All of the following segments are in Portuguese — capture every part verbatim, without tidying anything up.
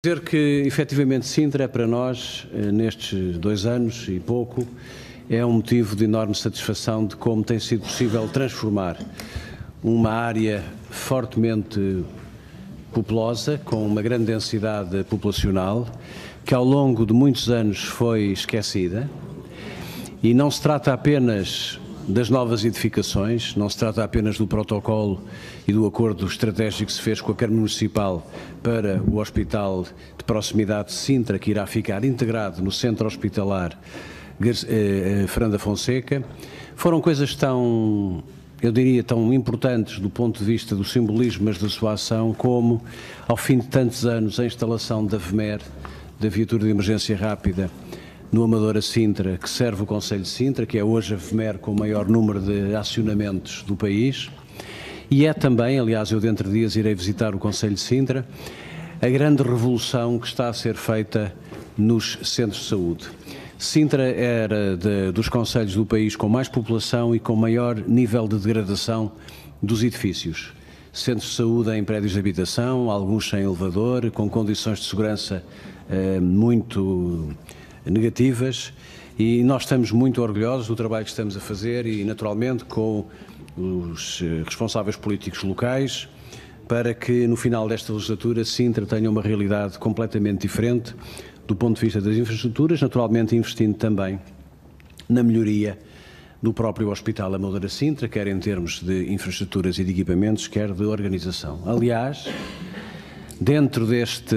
Dizer que, efetivamente, Sintra, para nós, nestes dois anos e pouco, é um motivo de enorme satisfação de como tem sido possível transformar uma área fortemente populosa, com uma grande densidade populacional, que ao longo de muitos anos foi esquecida. E não se trata apenas das novas edificações, não se trata apenas do protocolo e do acordo estratégico que se fez com a Câmara Municipal para o Hospital de Proximidade de Sintra, que irá ficar integrado no Centro Hospitalar Fernando da Fonseca. Foram coisas tão, eu diria, tão importantes do ponto de vista do simbolismo, mas da sua ação, como, ao fim de tantos anos, a instalação da V M E R, da Viatura de Emergência Rápida, no Amadora Sintra, que serve o Concelho de Sintra, que é hoje a V M E R com o maior número de acionamentos do país, e é também, aliás, eu dentro de dias irei visitar o Concelho de Sintra, a grande revolução que está a ser feita nos centros de saúde. Sintra era de, dos concelhos do país com mais população e com maior nível de degradação dos edifícios. Centros de saúde em prédios de habitação, alguns sem elevador, com condições de segurança eh, muito negativas, e nós estamos muito orgulhosos do trabalho que estamos a fazer e, naturalmente, com os responsáveis políticos locais, para que no final desta legislatura Sintra tenha uma realidade completamente diferente do ponto de vista das infraestruturas, naturalmente investindo também na melhoria do próprio Hospital Amadora Sintra, quer em termos de infraestruturas e de equipamentos, quer de organização. Aliás, dentro deste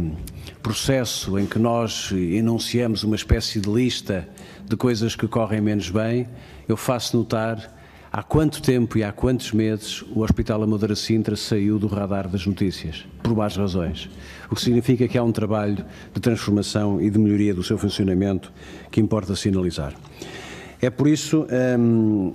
processo em que nós enunciamos uma espécie de lista de coisas que correm menos bem, eu faço notar há quanto tempo e há quantos meses o Hospital Amadora Sintra saiu do radar das notícias, por más razões. O que significa que há um trabalho de transformação e de melhoria do seu funcionamento que importa sinalizar. É por isso um,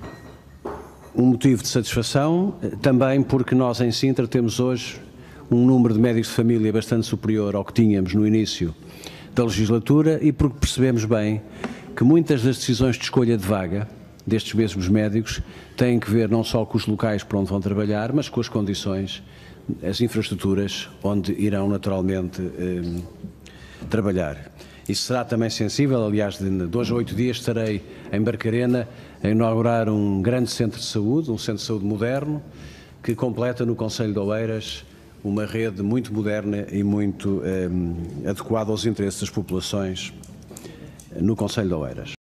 um motivo de satisfação, também porque nós em Sintra temos hoje um número de médicos de família bastante superior ao que tínhamos no início da legislatura e porque percebemos bem que muitas das decisões de escolha de vaga destes mesmos médicos têm que ver não só com os locais por onde vão trabalhar, mas com as condições, as infraestruturas onde irão naturalmente eh, trabalhar. Isso será também sensível, aliás, de dois a oito dias estarei em Barcarena a inaugurar um grande centro de saúde, um centro de saúde moderno, que completa no Concelho de Oeiras uma rede muito moderna e muito eh, adequada aos interesses das populações no Concelho de Oeiras.